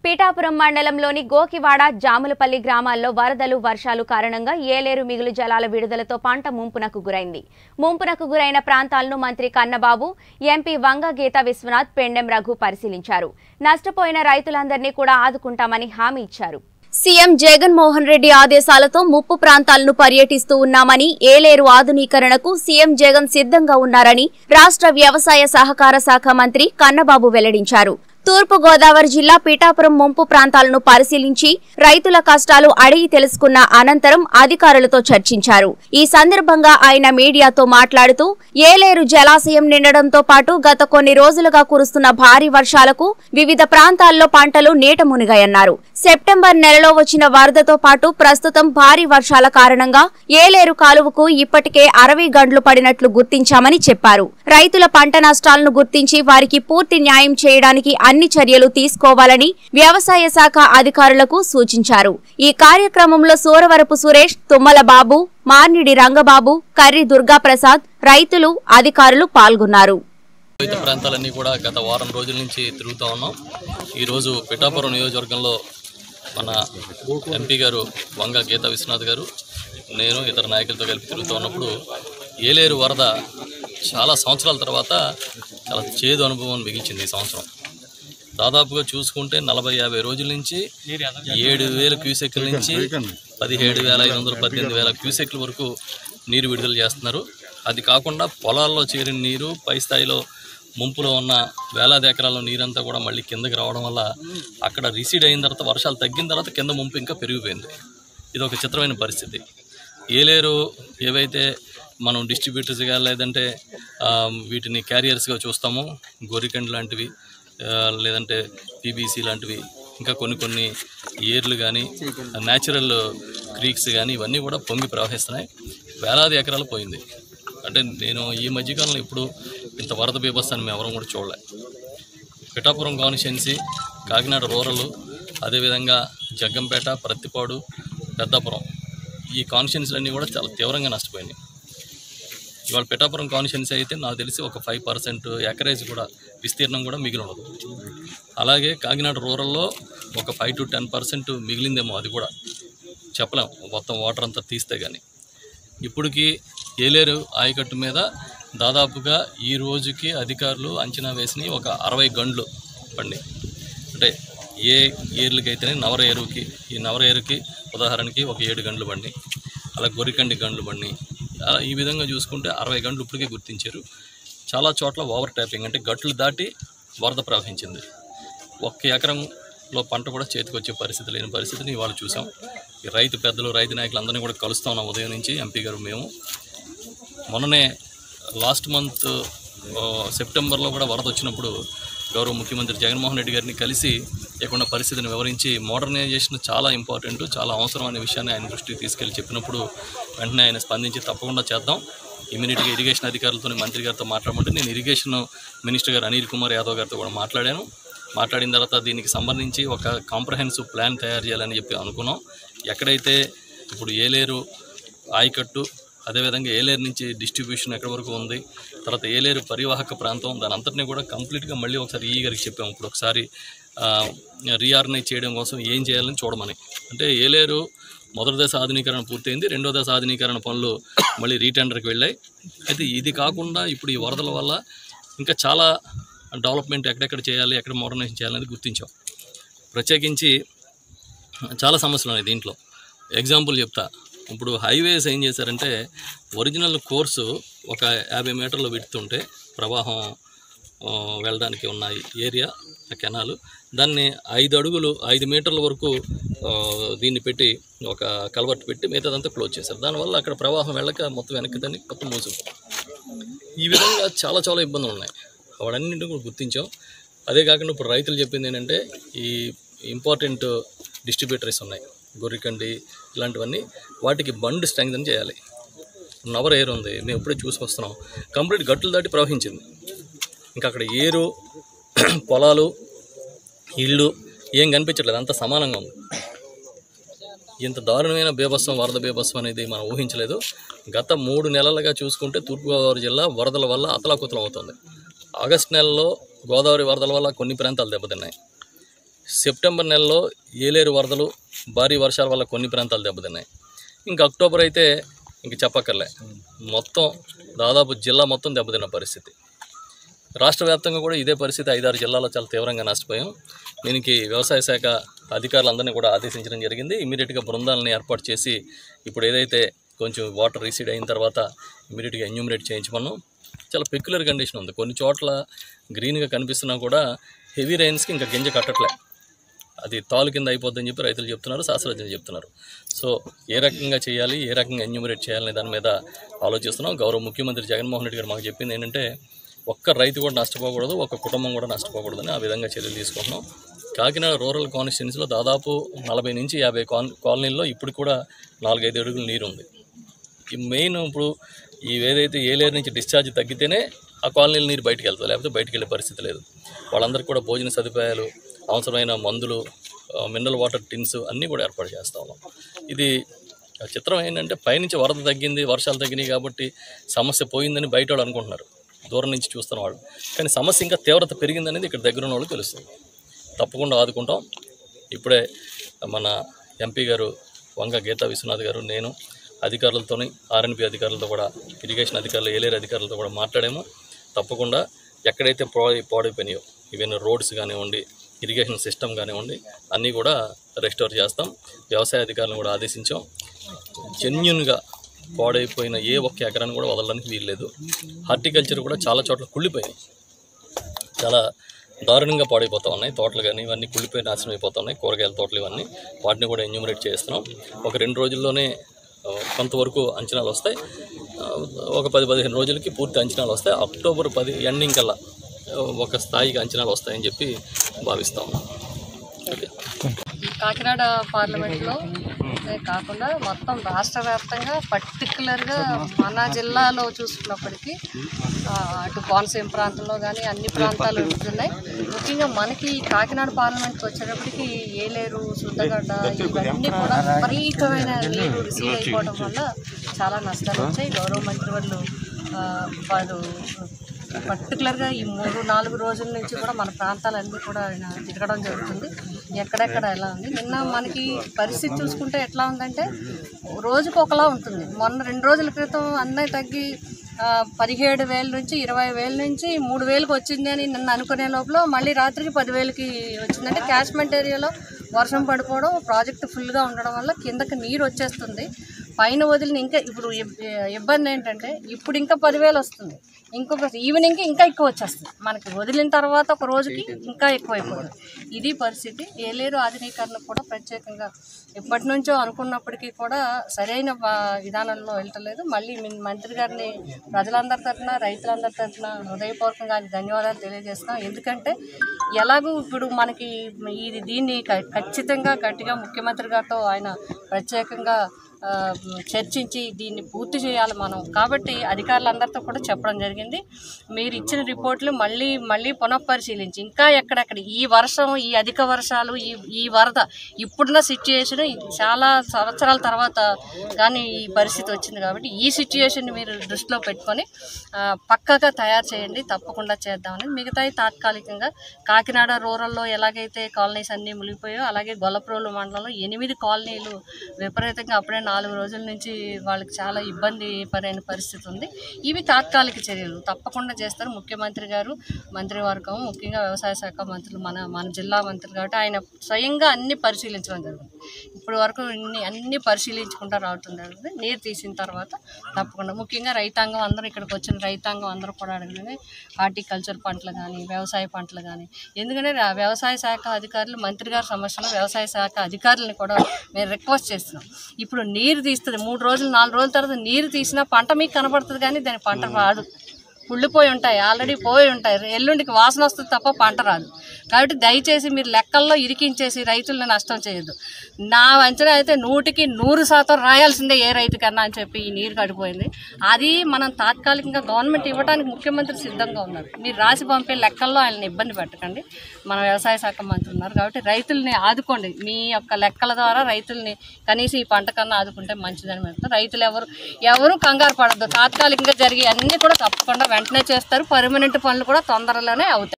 పీఠాపురం మండలంలోని గోకివాడ జాములపల్లి గ్రామాల్లో వరదలు వర్షాలు కారణంగా ఏలేరు మిగులు జలాల విడుదలతో పంట ముంపునకు గురైంది. ముంపునకు గురైన ప్రాంతాలను మంత్రి కన్నబాబు, ఎంపీ వంగ గీత విశ్వనాథ్, పెండెం రఘు పరిశీలించారు. నష్టపోయిన రైతులందరినీ కూడా ఆదుకుంటామని హామీ ఇచ్చారు. సీఎం జగన్మోహన్ రెడ్డి ఆదేశాలతో ముప్పు ప్రాంతాలను పర్యటిస్తూ ఉన్నామని, ఏలేరు ఆధునీకరణకు సీఎం జగన్ సిద్ధంగా ఉన్నారని రాష్ట్ర వ్యవసాయ సహకార శాఖ మంత్రి కన్నబాబు వెల్లడించారు. తూర్పు గోదావరి జిల్లా పీఠాపురం ముంపు ప్రాంతాలను పరిశీలించి రైతుల కష్టాలు అడిగి తెలుసుకున్న అనంతరం అధికారులతో చర్చించారు. ఈ సందర్భంగా ఆయన మీడియాతో మాట్లాడుతూ ఏలేరు జలాశయం నిండడంతో పాటు గత కొన్ని రోజులుగా కురుస్తున్న భారీ వర్షాలకు వివిధ ప్రాంతాల్లో పంటలు నీట మునిగాయన్నారు. సెప్టెంబర్ నెలలో వచ్చిన వరదతో పాటు ప్రస్తుతం భారీ వర్షాల కారణంగా ఏలేరు కాలువకు ఇప్పటికే 60 గంటలు పడినట్లు గుర్తించామని చెప్పారు. రైతుల పంట నష్టాలను గుర్తించి వారికి పూర్తి న్యాయం చేయడానికి అన్ని చర్యలు తీసుకోవాలని వ్యవసాయ శాఖ అధికారులకు సూచించారు. ఈ కార్యక్రమంలో సూరవరపు సురేష్, తుమ్మల బాబు, మార్నిడి రంగబాబు, కర్రి దుర్గాప్రసాద్, రైతులు, అధికారులు పాల్గొన్నారు. ప్రాంతాలన్నీ కూడా గత వారం రోజుల నుంచి తిరుగుతూ ఉన్నాం. ఈరోజు పిఠాపురం నియోజకవర్గంలో మన ఎంపీ గారు వంగ గీత విశ్వనాథ్ గారు, నేను ఇతర నాయకులతో కలిపి తిరుగుతూ ఉన్నప్పుడు ఏలేరు వరద చాలా సంవత్సరాల తర్వాత చాలా చేదు అనుభవం మిగిల్చింది. ఈ సంవత్సరం దాదాపుగా చూసుకుంటే 40-50 రోజుల నుంచి 7,000 క్యూసెక్ల నుంచి 17,500, 18,000 క్యూసెక్ల వరకు నీరు విడుదల చేస్తున్నారు. అది కాకుండా పొలాల్లో చేరిన నీరు పై స్థాయిలో ముంపులో ఉన్న వేలాది ఎకరాల నీరంతా కూడా మళ్ళీ కిందకి రావడం వల్ల అక్కడ రిసీడ్ అయిన తర్వాత వర్షాలు తగ్గిన తర్వాత కింద ముంపు ఇంకా పెరిగిపోయింది. ఇది ఒక చిత్రమైన పరిస్థితి. ఏలేరు ఏవైతే మనం డిస్ట్రిబ్యూటర్స్గా లేదంటే వీటిని క్యారియర్స్గా చూస్తామో, గొరికండ్ లాంటివి లేదంటే పీబీసీ లాంటివి, ఇంకా కొన్ని ఏర్లు కానీ న్యాచురల్ క్రీక్స్ కానీ ఇవన్నీ కూడా పొంగి ప్రవహిస్తున్నాయి. వేలాది ఎకరాలు పోయింది. అంటే నేను ఈ మధ్యకాలంలో ఇప్పుడు ఇంత వరద బీభత్సాన్ని మేము ఎవరం కూడా చూడలే. పిఠాపురం కాన్స్టిట్యున్సీ, కాకినాడ రూరల్, అదేవిధంగా జగ్గంపేట, ప్రత్తిపాడు, పెద్దాపురం ఈ కాన్స్టిట్యున్సీలన్నీ కూడా చాలా తీవ్రంగా నష్టపోయినాయి. ఇవాళ పిఠాపురం కాన్స్టిట్యున్సీ అయితే నాకు తెలిసి ఒక 5% ఎకరేజ్ కూడా విస్తీర్ణం కూడా మిగిలి ఉండదు. అలాగే కాకినాడ రూరల్లో ఒక 5 to 10% మిగిలిందేమో, అది కూడా చెప్పలేం మొత్తం వాటర్ అంతా తీస్తే కానీ. ఇప్పటికీ ఏలేరు ఆయకట్టు మీద దాదాపుగా ఈ రోజుకి అధికారులు అంచనా వేసినాయి ఒక 60 గంటలు పండి. అంటే ఏ ఏర్లకైతేనే నవరేరుకి, ఈ నవరేరుకి ఉదాహరణకి ఒక 7 గంటలు బండి, అలా గొరికండి గంటలు బండి, అలా ఈ విధంగా చూసుకుంటే 60 గంటలు ఇప్పటికే గుర్తించారు. చాలా చోట్ల ఓవర్ ట్యాపింగ్, అంటే గట్లు దాటి వరద ప్రవహించింది. 1 ఎకరంలో పంట కూడా చేతికి వచ్చే పరిస్థితి లేని పరిస్థితిని ఇవాళ చూసాం. ఈ రైతు పెద్దలు, రైతు నాయకులు అందరినీ కూడా కలుస్తూ ఉన్నాం ఉదయం నుంచి. ఎంపీ గారు మేము మొన్ననే లాస్ట్ మంత్ సెప్టెంబర్లో కూడా వరద వచ్చినప్పుడు గౌరవ ముఖ్యమంత్రి జగన్మోహన్ రెడ్డి గారిని కలిసి ఇక్కడ పరిస్థితిని వివరించి మోడర్నైజేషన్ చాలా ఇంపార్టెంట్, చాలా అవసరం అనే విషయాన్ని ఆయన దృష్టికి తీసుకెళ్ళి చెప్పినప్పుడు వెంటనే ఆయన స్పందించి తప్పకుండా చేద్దాం, ఇమీడియట్గా ఇరిగేషన్ అధికారులతో మంత్రి గారితో మాట్లాడమంటే నేను ఇరిగేషన్ మినిస్టర్ గారు అనిల్ కుమార్ యాదవ్ గారితో కూడా మాట్లాడిన తర్వాత దీనికి సంబంధించి ఒక కాంప్రహెన్సివ్ ప్లాన్ తయారు చేయాలని చెప్పి అనుకున్నాం. ఎక్కడైతే ఇప్పుడు ఏలేరు ఆయకట్టు, అదేవిధంగా ఏలేరు నుంచి డిస్ట్రిబ్యూషన్ ఎక్కడి వరకు ఉంది, తర్వాత ఏలేరు పరివాహక ప్రాంతం, దాని అంతటినీ కూడా కంప్లీట్గా మళ్ళీ ఒకసారి ఈ గారికి చెప్పాము. ఇప్పుడు ఒకసారి రీఆర్గనైజ్ చేయడం కోసం ఏం చేయాలని చూడమని. అంటే ఏలేరు మొదటి దశ ఆధునీకరణ పూర్తయింది, 2వ దశ ఆధునీకరణ పనులు మళ్ళీ రీటెండర్కి వెళ్ళాయి. అయితే ఇది కాకుండా ఇప్పుడు ఈ వరదల వల్ల ఇంకా చాలా డెవలప్మెంట్ ఎక్కడెక్కడ చేయాలి, ఎక్కడ మోడర్నైజేషన్ చేయాలనేది గుర్తించాం. ప్రత్యేకించి చాలా సమస్యలు ఉన్నాయి దీంట్లో. ఎగ్జాంపుల్ చెప్తా. ఇప్పుడు హైవేస్ ఏం చేశారంటే ఒరిజినల్ కోర్సు ఒక 50 మీటర్లు విడుతుంటే ప్రవాహం వెళ్ళడానికి ఉన్న ఏరియా కెనాలు, దాన్ని 5 మీటర్ల వరకు దీన్ని పెట్టి ఒక కల్వర్ట్ పెట్టి మిగతాదంతా క్లోజ్ చేశారు. దానివల్ల అక్కడ ప్రవాహం వెళ్ళక మొత్తం వెనక్కి దాన్ని మొత్తం మూసుకుపోయింది. ఈ విధంగా చాలా చాలా ఇబ్బందులు ఉన్నాయి. వాడన్నింటినీ కూడా గుర్తించాం. అదే కాకుండా ఇప్పుడు రైతులు చెప్పింది ఏంటంటే ఈ ఇంపార్టెంట్ డిస్ట్రిబ్యూటరీస్ ఉన్నాయి, గొర్రికండి ఇలాంటివన్నీ, వాటికి బండ్ స్ట్రెంగ్తన్ చేయాలి. నవర్ ఏరు ఉంది, మేము ఇప్పుడే చూసుకొస్తున్నాం, కంప్లీట్ గట్టులు దాటి ప్రవహించింది. ఇంకా అక్కడ ఏరు, పొలాలు, ఇళ్ళు ఏం కనిపించట్లేదు, అంత సమానంగా ఉంది. ఇంత దారుణమైన బీభత్సం, వరద బీభత్సం అనేది మనం ఊహించలేదు. గత 3 నెలలుగా చూసుకుంటే తూర్పుగోదావరి జిల్లా వరదల వల్ల అతలాకుతలం అవుతుంది. ఆగస్టు నెలలో గోదావరి వరదల వల్ల కొన్ని ప్రాంతాలు దెబ్బతిన్నాయి. సెప్టెంబర్ నెలలో ఏలేరు వరదలు భారీ వర్షాల వల్ల కొన్ని ప్రాంతాలు దెబ్బతిన్నాయి. ఇంకా అక్టోబర్ అయితే ఇంక చెప్పక్కర్లే, మొత్తం దాదాపు జిల్లా మొత్తం దెబ్బతిన్న పరిస్థితి. రాష్ట్ర వ్యాప్తంగా కూడా ఇదే పరిస్థితి. 5-6 జిల్లాల్లో చాలా తీవ్రంగా నష్టపోయాం. దీనికి వ్యవసాయ శాఖ అధికారులందరినీ కూడా ఆదేశించడం జరిగింది. ఇమీడియట్గా బృందాలను ఏర్పాటు చేసి ఇప్పుడు ఏదైతే కొంచెం వాటర్ రీసీడ్ అయిన తర్వాత ఇమీడియట్గా ఎన్యూమరేట్ చేయించమన్నాం. చాలా పెక్యులర్ కండిషన్ ఉంది. కొన్ని చోట్ల గ్రీన్గా కనిపిస్తున్నా కూడా హెవీ రైన్స్కి ఇంకా గింజ కట్టట్లే, అది తాలు కింద అయిపోద్దని చెప్పి రైతులు చెప్తున్నారు, శాస్త్రజ్ఞులు చెప్తున్నారు. సో ఏ రకంగా చేయాలి, ఏ రకంగా ఎన్యూమరేట్ చేయాలనే దాని మీద ఆలోచిస్తున్నాం. గౌరవ ముఖ్యమంత్రి జగన్మోహన్ రెడ్డి గారు మాకు చెప్పింది ఏంటంటే ఒక్క రైతు కూడా నష్టపోకూడదు, ఒక్క కుటుంబం కూడా నష్టపోకూడదని ఆ విధంగా చర్యలు తీసుకుంటున్నాం. కాకినాడ రూరల్ కాన్స్టిట్యున్సీలో దాదాపు 40 నుంచి 50 కాలనీల్లో ఇప్పుడు కూడా 4-5 అడుగులు నీరు ఉంది. ఈ మెయిన్ ఇప్పుడు ఏదైతే ఏలేరు నుంచి డిశ్చార్జ్ తగ్గితేనే ఆ కాలనీల నీరు బయటికి వెళ్తుంది, లేకపోతే బయటికి వెళ్ళే పరిస్థితి లేదు. వాళ్ళందరికీ కూడా భోజన సదుపాయాలు, అవసరమైన మందులు, మినరల్ వాటర్ టిన్స్ అన్నీ కూడా ఏర్పాటు చేస్తా ఉన్నాం. ఇది చిత్రం ఏంటంటే పైనుంచి వరద తగ్గింది, వర్షాలు తగ్గినాయి కాబట్టి సమస్య పోయిందని బయట వాళ్ళు అనుకుంటున్నారు, దూరం నుంచి చూస్తున్న వాళ్ళు. కానీ సమస్య ఇంకా తీవ్రత పెరిగిందనేది ఇక్కడ దగ్గర ఉన్న వాళ్ళకి తెలుస్తుంది. తప్పకుండా ఆదుకుంటాం. ఇప్పుడే మన ఎంపీ గారు వంగ గీతా విశ్వనాథ్ గారు, నేను అధికారులతోని ఆర్ఎన్పి అధికారులతో కూడా, ఇరిగేషన్ అధికారులు, ఏలేరు అధికారులతో కూడా మాట్లాడాము. తప్పకుండా ఎక్కడైతే పాడైపోయినాయో ఈవెన్ రోడ్స్ కానివ్వండి, ఇరిగేషన్ సిస్టమ్ కానివ్వండి, అన్నీ కూడా రెస్టోర్ చేస్తాం. వ్యవసాయ అధికారులను కూడా ఆదేశించాం. జెన్యున్గా పాడైపోయిన ఏ ఒక్క ఎకరాన్ని కూడా వదలడానికి వీల్లేదు. హార్టికల్చర్ కూడా చాలా చోట్ల కుళ్ళిపోయినాయి, చాలా దారుణంగా పాడైపోతూ ఉన్నాయి. తోటలు కానీ ఇవన్నీ కుళ్ళిపోయి నాశనం అయిపోతూ ఉన్నాయి, కూరగాయల తోటలు ఇవన్నీ. వాటిని కూడా ఎన్యూమరేట్ చేస్తున్నాం. ఒక 2 రోజుల్లోనే కొంతవరకు అంచనాలు వస్తాయి. ఒక 10-15 రోజులకి పూర్తి అంచనాలు వస్తాయి. అక్టోబర్ 10 ఎండింగ్ కల్లా ఒక స్థాయికి అంచనాలు వస్తాయని చెప్పి భావిస్తాం. ఓకే. కాకినాడ పార్లమెంట్లో కాకుండా మొత్తం రాష్ట్ర వ్యాప్తంగా పర్టికులర్గా మన జిల్లాలో చూసుకున్నప్పటికీ అటు కోనసీమ ప్రాంతంలో కానీ అన్ని ప్రాంతాలు ఉంటున్నాయి. ముఖ్యంగా మనకి కాకినాడ పార్లమెంట్కి వచ్చేటప్పటికి ఏలేరు, శుద్ధగడ్డ ఇవన్నీ కూడా విపరీతమైన నీరు రిసీవ్ అయిపోవడం వల్ల చాలా నష్టాలు వచ్చాయి. గౌరవ మంత్రి వాళ్ళు పర్టికులర్గా ఈ 3-4 రోజుల నుంచి కూడా మన ప్రాంతాలన్నీ కూడా ఆయన తిరగడం జరుగుతుంది. ఎక్కడెక్కడ ఎలా ఉంది. నిన్న మనకి పరిస్థితి చూసుకుంటే ఎట్లా ఉందంటే రోజుకు ఒకలా ఉంటుంది. మొన్న 2 రోజుల క్రితం అన్నీ తగ్గి 17,000 నుంచి 20,000 నుంచి 3,000కి వచ్చింది అని నిన్న అనుకునే లోపల మళ్ళీ రాత్రికి 10,000కి వచ్చిందంటే క్యాచ్మెంట్ ఏరియాలో వర్షం పడిపోవడం, ప్రాజెక్టు ఫుల్గా ఉండడం వల్ల కిందకి నీరు వచ్చేస్తుంది. పైన వదిలిన ఇంకా ఇప్పుడు ఇబ్బంది ఏంటంటే ఇప్పుడు ఇంకా 10,000 వస్తుంది, ఇంకొక ఈవినింగ్కి ఇంకా ఎక్కువ వచ్చేస్తుంది. మనకి వదిలిన తర్వాత ఒక రోజుకి ఇంకా ఎక్కువ అయిపోతుంది. ఇది పరిస్థితి. ఏలేరు ఆధునీకరణ కూడా ప్రత్యేకంగా ఎప్పటి నుంచో అనుకున్నప్పటికీ కూడా సరైన విధానంలో వెళ్ళలేదు. మళ్ళీ మంత్రి గారిని ప్రజలందరి తరఫున, రైతులందరి తరఫున హృదయపూర్వకంగా ధన్యవాదాలు తెలియజేస్తున్నాం. ఎందుకంటే ఎలాగూ ఇప్పుడు మనకి దీన్ని ఖచ్చితంగా గట్టిగా ముఖ్యమంత్రి గారితో ఆయన ప్రత్యేకంగా చర్చించి దీన్ని పూర్తి చేయాలి మనం. కాబట్టి అధికారులందరితో కూడా చెప్పడం జరిగింది. మీరు ఇచ్చిన రిపోర్ట్లు మళ్ళీ పునఃపరిశీలించి ఇంకా ఎక్కడెక్కడ ఈ వర్షం, ఈ అధిక వర్షాలు, ఈ వరద, ఇప్పుడున్న సిచ్యుయేషన్ చాలా సంవత్సరాల తర్వాత కానీ ఈ పరిస్థితి వచ్చింది. కాబట్టి ఈ సిచ్యుయేషన్ మీరు దృష్టిలో పెట్టుకొని పక్కాగా తయారు చేయండి. తప్పకుండా చేద్దామని. మిగతాయి తాత్కాలికంగా కాకినాడ రూరల్లో ఎలాగైతే కాలనీస్ అన్నీ మునిగిపోయాయో అలాగే గొల్లప్రోలు మండలంలో 8 కాలనీలు విపరీతంగా అప్పుడే 4 రోజుల నుంచి వాళ్ళకి చాలా ఇబ్బంది పడిన పరిస్థితి ఉంది. ఇవి తాత్కాలిక చర్యలు తప్పకుండా చేస్తారు ముఖ్యమంత్రి గారు, మంత్రివర్గం, ముఖ్యంగా వ్యవసాయ శాఖ మంత్రులు, మన జిల్లా మంత్రి కాబట్టి ఆయన స్వయంగా అన్ని పరిశీలించడం జరుగుతుంది. ఇప్పటి వరకు అన్ని పరిశీలించుకుంటూ రావటం జరుగుతుంది. నీరు తీసిన తర్వాత తప్పకుండా ముఖ్యంగా రైతాంగం అందరూ ఇక్కడికి వచ్చిన రైతాంగం అందరూ కూడా అడగడమే హార్టికల్చర్ పంటలు కానీ వ్యవసాయ పంటలు కానీ. ఎందుకంటే వ్యవసాయ శాఖ అధికారులు మంత్రి గారి సమస్యలో వ్యవసాయ శాఖ అధికారులను కూడా మేము రిక్వెస్ట్ చేస్తున్నాం. ఇప్పుడు నీరు తీస్తుంది 3 రోజులు 4 రోజుల తర్వాత నీరు తీసినా పంట మీకు కనబడుతుంది కానీ దాని పంట రాదు. కుళ్ళిపోయి ఉంటాయి, ఆల్రెడీ పోయి ఉంటాయి. ఎల్లుండికి వాసన వస్తుంది తప్ప పంట రాదు. కాబట్టి దయచేసి మీరు లెక్కల్లో ఇరికించేసి రైతులను నష్టం చేయొద్దు. నా అంచనా అయితే 100% రాయాల్సిందే ఏ రైతుకన్నా అని చెప్పి ఈ నీరు కడిపోయింది. అది మనం తాత్కాలికంగా గవర్నమెంట్ ఇవ్వడానికి ముఖ్యమంత్రి సిద్ధంగా ఉన్నారు. మీరు రాసి పంపే లెక్కల్లో ఆయనని ఇబ్బంది పెట్టకండి. మన వ్యవసాయ శాఖ మంత్రి ఉన్నారు కాబట్టి రైతుల్ని ఆదుకోండి. మీ యొక్క లెక్కల ద్వారా రైతుల్ని కనీసం ఈ పంట కన్నా ఆదుకుంటే మంచిదని చెప్తారు. రైతులు ఎవరు కంగారు పడద్దు. తాత్కాలికంగా జరిగే అన్నీ కూడా తప్పకుండా వెంటనే చేస్తారు. పర్మనెంట్ పనులు కూడా తొందరలోనే అవుతాయి.